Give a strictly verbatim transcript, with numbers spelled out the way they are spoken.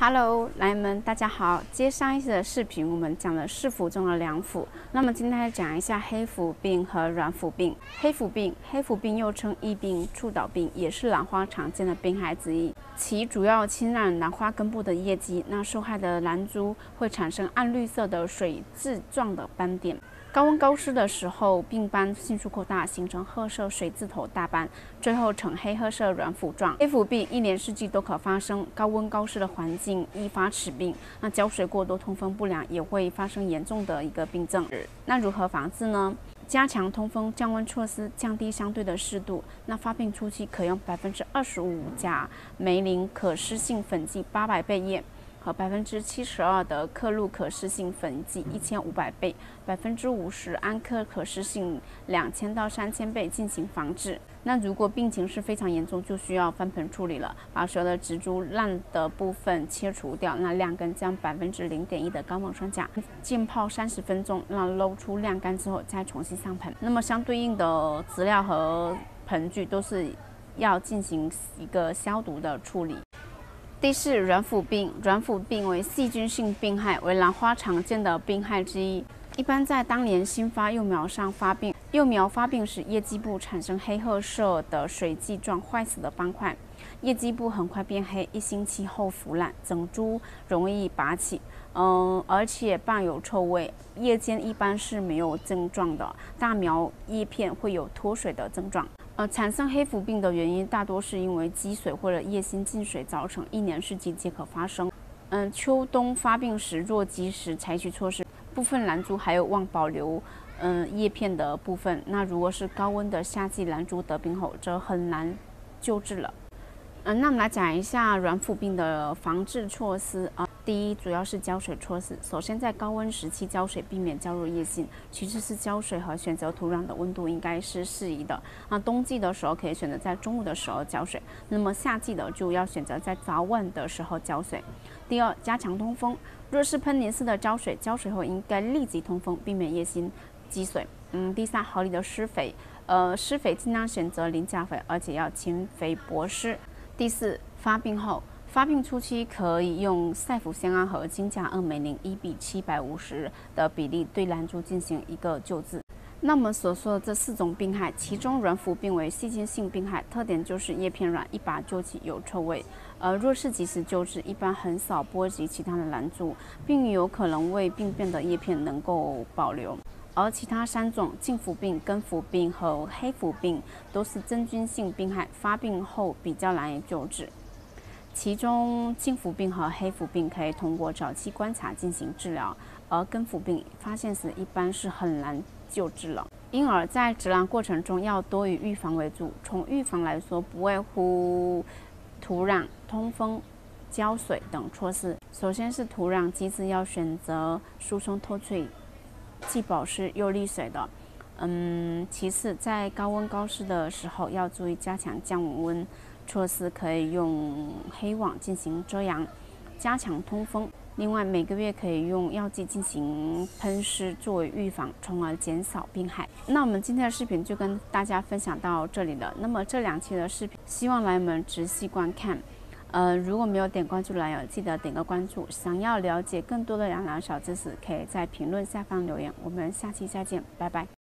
Hello， 来友们，大家好。接上一次的视频，我们讲了市府中的两府，那么今天来讲一下黑腐病和软腐病。黑腐病，黑腐病又称异病、触导病，也是兰花常见的病害之一。其主要侵染兰花根部的叶基，那受害的兰株会产生暗绿色的水蛭状的斑点。高温高湿的时候，病斑迅速扩大，形成褐色水蛭头大斑，最后呈黑褐色软腐状。黑腐病一年四季都可发生，高温高湿的环境易发此病。那浇水过多、通风不良也会发生严重的一个病症。那如何防治呢？加强通风降温措施，降低相对的湿度。那发病初期可用百分之二十五甲梅林可湿性粉剂八百倍液。和百分之七十二的克露可湿性粉剂一千五百倍，百分之五十安克可湿性两千到三千倍进行防治。那如果病情是非常严重，就需要翻盆处理了，把所有的植株烂的部分切除掉。那晾干将百分之零点一的高锰酸钾浸泡三十分钟，让漏出晾干之后再重新上盆。那么相对应的资料和盆具都是要进行一个消毒的处理。第四，软腐病。软腐病为细菌性病害，为兰花常见的病害之一。一般在当年新发幼苗上发病，幼苗发病时，叶基部产生黑褐色的水迹状坏死的斑块，叶基部很快变黑，一星期后腐烂，整株容易拔起，嗯，而且伴有臭味。叶尖一般是没有症状的，大苗叶片会有脱水的症状。呃，产生黑腐病的原因大多是因为积水或者叶心进水造成，一年四季皆可发生。嗯，秋冬发病时若及时采取措施，部分兰株还有望保留嗯叶片的部分。那如果是高温的夏季兰株得病后，则很难救治了。嗯，那我们来讲一下软腐病的防治措施啊。第一，主要是浇水措施。首先，在高温时期浇水，避免浇入叶心；其次是浇水和选择土壤的温度应该是适宜的。那冬季的时候可以选择在中午的时候浇水，那么夏季的就要选择在早晚的时候浇水。第二，加强通风。若是喷淋式的浇水，浇水后应该立即通风，避免叶心积水。嗯，第三，合理的施肥。呃，施肥尽量选择磷钾肥，而且要勤肥薄施。第四，发病后。发病初期可以用赛氟酰胺和金甲二镁零一比七百五十的比例对兰株进行一个救治。那么所说的这四种病害，其中软腐病为细菌性病害，特点就是叶片软，一把揪起有臭味。呃，若是及时救治，一般很少波及其他的兰株，并有可能为病变的叶片能够保留。而其他三种茎腐病、根腐病和黑腐病都是真菌性病害，发病后比较难以救治。其中茎腐病和黑腐病可以通过早期观察进行治疗，而根腐病发现时一般是很难救治了。因而，在植兰过程中要多以预防为主。从预防来说，不外乎土壤、通风、浇水等措施。首先是土壤机制，要选择疏松透翠、既保湿又沥水的。嗯，其次，在高温高湿的时候，要注意加强降温措施，可以用黑网进行遮阳，加强通风。另外，每个月可以用药剂进行喷施作为预防，从而减少病害。那我们今天的视频就跟大家分享到这里了。那么这两期的视频，希望来友们仔细观看。呃，如果没有点关注的来友，记得点个关注。想要了解更多的养兰小知识，可以在评论下方留言。我们下期再见，拜拜。